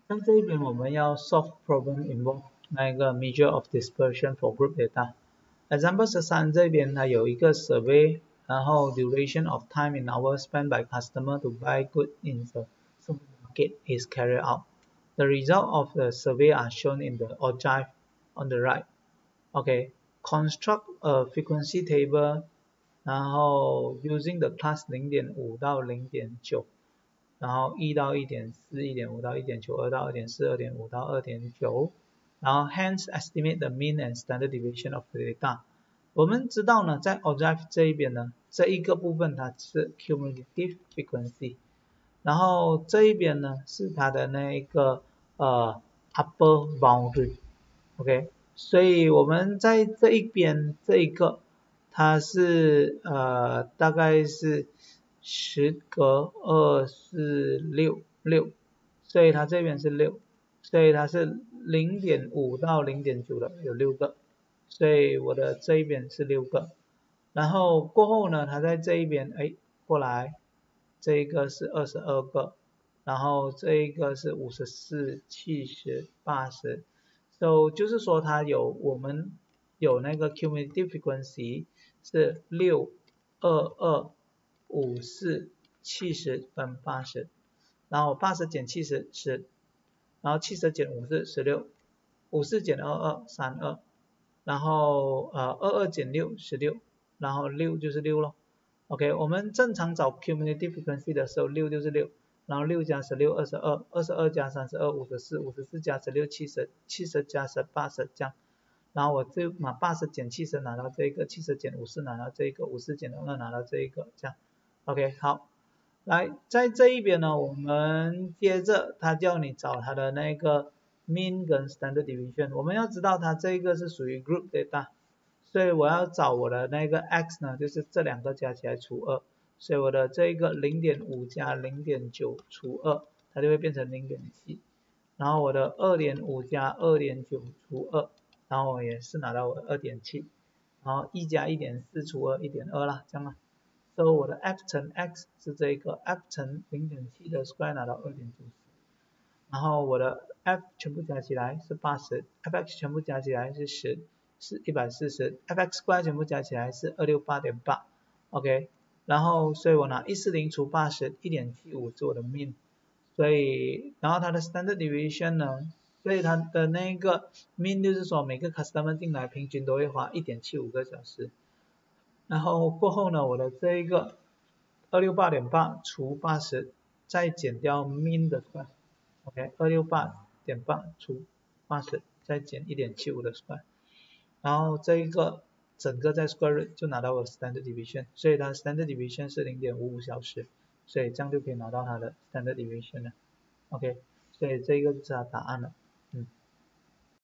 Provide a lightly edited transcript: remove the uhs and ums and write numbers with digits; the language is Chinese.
在这一边我们要 solve problem involve 那个 measure of dispersion for group data。example 13这边它有一个 survey， 然后 duration of time in hours spent by customer to buy goods in the supermarket is carried out. The result of the survey are shown in the ogive on the right. Okay, construct a frequency table， 然后 using the class 0.5 到 0.9， 然后1到 1.4 1.5 到 1.9 2到 2.4 2.5 到 2.9， 然后 hence estimate the mean and standard deviation of the data。 我们知道呢，在 ogive 这一边呢，这一个部分它是 cumulative frequency， 然后这一边呢是它的那个upper boundary。 OK， 所以我们在这一边这一个它是大概是10个2、4、6，所以它这边是6，所以它是 0.5 到 0.9 的有6个，所以我的这一边是6个。然后过后呢，它在这一边过来，这一个是22个，然后这一个是54、70、80。So 就是说它我们有那个 cumulative frequency 是6、22、54、70跟80，然后80减70 10，然后70减50 16， 50减22 32，然后22减6 16，然后6就是6咯。OK， 我们正常找 cumulative frequency 的时候，6就是6，然后6加16 22， 22加32 54， 54加16 70， 70加10 80这样。然后我就把80减70拿到这个，70减50拿到这个，50减2拿到这个，这样。OK， 好，来在这一边呢，我们接着他叫你找他的那个 mean 跟 standard deviation。 我们要知道它这个是属于 group data， 所以我要找我的那个 x 呢，就是这两个加起来除2，所以我的这个 0.5 加 0.9 除2，它就会变成 0.7， 然后我的 2.5 加 2.9 除2，然后我也是拿到我的 2.7， 然后1加 1.4 除2 1.2 啦，这样啦。所以我的 f 乘 x 是这个 f 乘 0.7 的 square 拿到 2.94， 然后我的 f 全部加起来是80， fx 全部加起来是10，是140， fx square 全部加起来是 268.8。 OK， 然后所以我拿140除80 1.75 是我的 mean， 所以然后它的 standard deviation 呢，所以它的那个 mean 就是说每个 customer 进来平均都会花 1.75 个小时。然后过后呢，我的这一个 268.8 除80，再减掉 mean 的 square。 OK， 268.8 除80，再减 1.75 的 square， 然后这一个整个在 square root 就拿到我 standard deviation， 所以它 standard deviation 是 0.55 小时，所以这样就可以拿到它的 standard deviation 了。OK， 所以这个就是它答案了。